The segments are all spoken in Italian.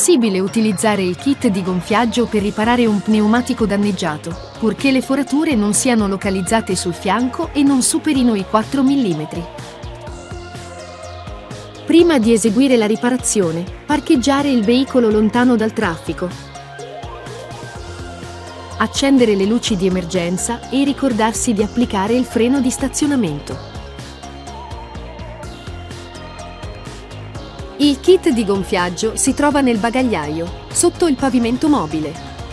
possibile utilizzare il kit di gonfiaggio per riparare un pneumatico danneggiato, purché le forature non siano localizzate sul fianco e non superino i 4 mm. Prima di eseguire la riparazione, parcheggiare il veicolo lontano dal traffico. Accendere le luci di emergenza e ricordarsi di applicare il freno di stazionamento. Il kit di gonfiaggio si trova nel bagagliaio, sotto il pavimento mobile.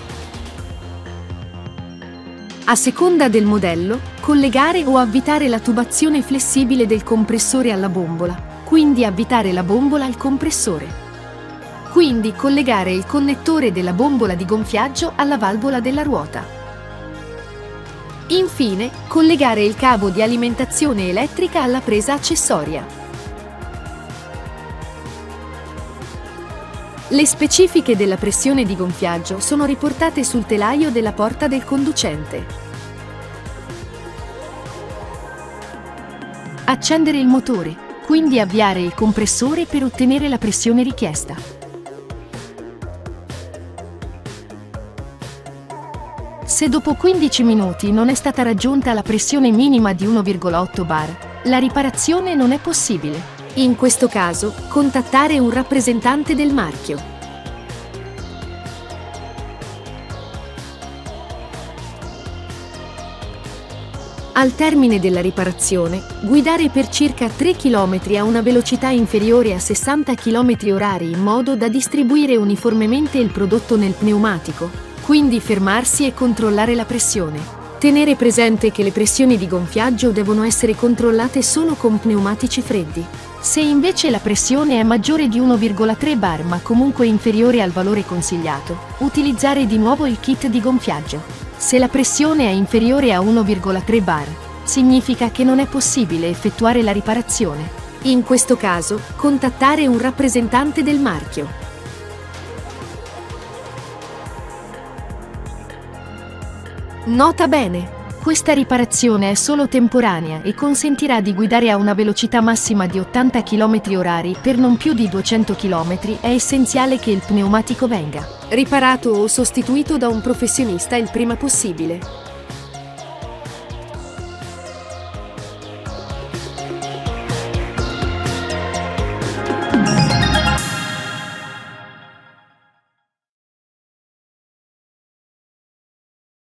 A seconda del modello, collegare o avvitare la tubazione flessibile del compressore alla bombola, quindi avvitare la bombola al compressore. Quindi collegare il connettore della bombola di gonfiaggio alla valvola della ruota. Infine, collegare il cavo di alimentazione elettrica alla presa accessoria. Le specifiche della pressione di gonfiaggio sono riportate sul telaio della porta del conducente. Accendere il motore, quindi avviare il compressore per ottenere la pressione richiesta. Se dopo 15 minuti non è stata raggiunta la pressione minima di 1,8 bar, la riparazione non è possibile. In questo caso, contattare un rappresentante del marchio. Al termine della riparazione, guidare per circa 3 km a una velocità inferiore a 60 km/h in modo da distribuire uniformemente il prodotto nel pneumatico, quindi fermarsi e controllare la pressione. Tenere presente che le pressioni di gonfiaggio devono essere controllate solo con pneumatici freddi. Se invece la pressione è maggiore di 1,3 bar ma comunque inferiore al valore consigliato, utilizzare di nuovo il kit di gonfiaggio. Se la pressione è inferiore a 1,3 bar, significa che non è possibile effettuare la riparazione. In questo caso, contattare un rappresentante del marchio. Nota bene! Questa riparazione è solo temporanea e consentirà di guidare a una velocità massima di 80 km/h per non più di 200 km. È essenziale che il pneumatico venga riparato o sostituito da un professionista il prima possibile.